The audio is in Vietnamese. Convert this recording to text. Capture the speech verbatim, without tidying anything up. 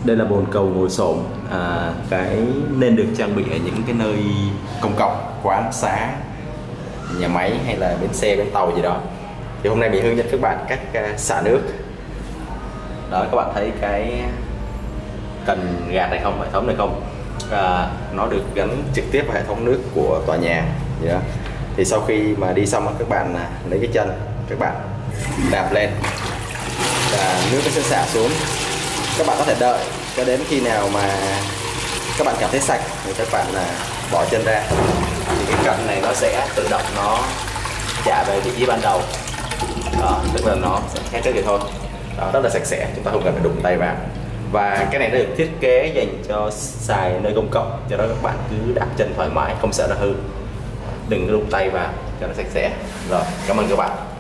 Đây là bồn cầu ngồi xổm, à, cái nên được trang bị ở những cái nơi công cộng, quán xá, nhà máy hay là bến xe, bến tàu gì đó. Thì hôm nay mình hướng dẫn các bạn cách uh, xả nước. Đó, các bạn thấy cái cần gạt này không, hệ thống này không? À, nó được gắn trực tiếp vào hệ thống nước của tòa nhà. Vậy đó. Thì sau khi mà đi xong các bạn lấy cái chân, các bạn đạp lên và nước nó sẽ xả xuống. Các bạn có thể đợi cho đến khi nào mà các bạn cảm thấy sạch thì các bạn là bỏ chân ra, thì cái cần này nó sẽ tự động nó trả về vị trí ban đầu. Đó, tức là nó sẽ hết nước vậy thôi. Đó, rất là sạch sẽ, chúng ta không cần phải đụng tay vào. Và cái này nó được thiết kế dành cho xài nơi công cộng, cho đó các bạn cứ đạp chân thoải mái, không sợ nó hư. Đừng đụng tay vào cho nó sạch sẽ. Rồi, cảm ơn các bạn.